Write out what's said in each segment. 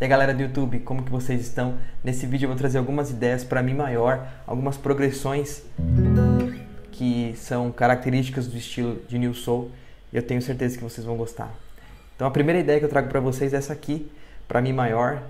E aí galera do YouTube, como que vocês estão? Nesse vídeo eu vou trazer algumas ideias para Mi maior, algumas progressões que são características do estilo de New Soul e eu tenho certeza que vocês vão gostar. Então a primeira ideia que eu trago para vocês é essa aqui, para Mi maior.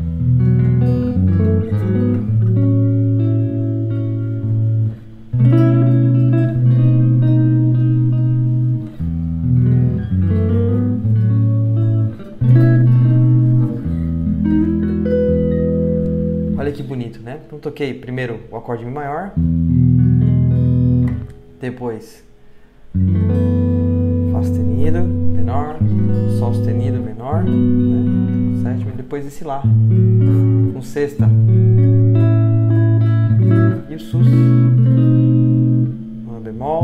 Olha que bonito, né? Então toquei primeiro o acorde Mi maior, depois Fá sustenido, menor, Sol sustenido, menor, né? Sétimo, e depois esse Lá, com sexta, e o Sus, Lá bemol,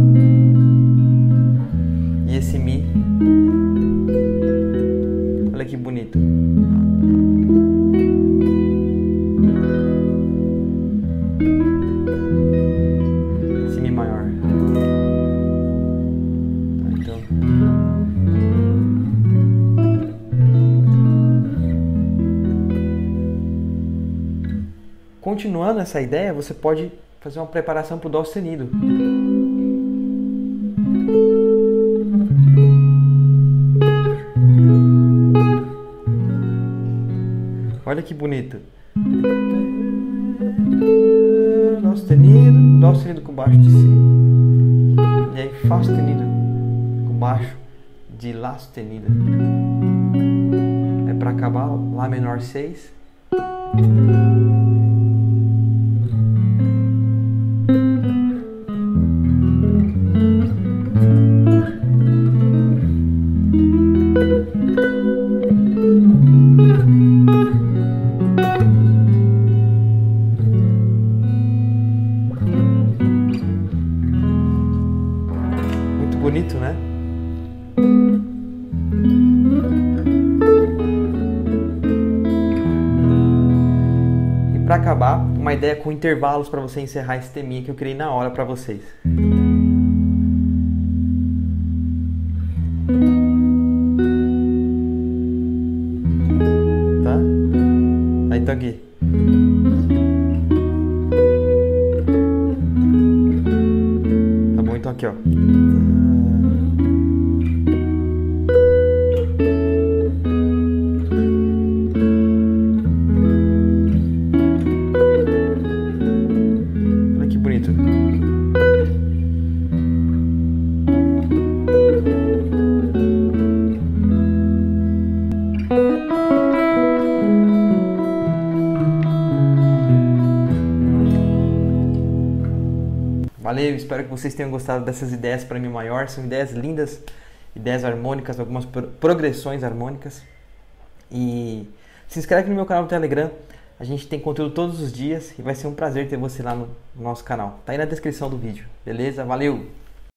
e esse Mi. Olha que bonito. Continuando essa ideia, você pode fazer uma preparação para o Dó sustenido. Olha que bonito. Dó sustenido com baixo de Si. E aí Fá sustenido com baixo de Lá sustenido. É para acabar Lá menor 6. Muito bonito, né? E para acabar, uma ideia com intervalos para você encerrar esse teminha que eu criei na hora para vocês. Tá? Aí então aqui. Tá bom, então aqui, ó. Olha que bonito. Valeu, espero que vocês tenham gostado dessas ideias para Mi maior. São ideias lindas, ideias harmônicas, algumas progressões harmônicas. E se inscreve no meu canal do Telegram. A gente tem conteúdo todos os dias e vai ser um prazer ter você lá no nosso canal. Tá aí na descrição do vídeo, beleza? Valeu!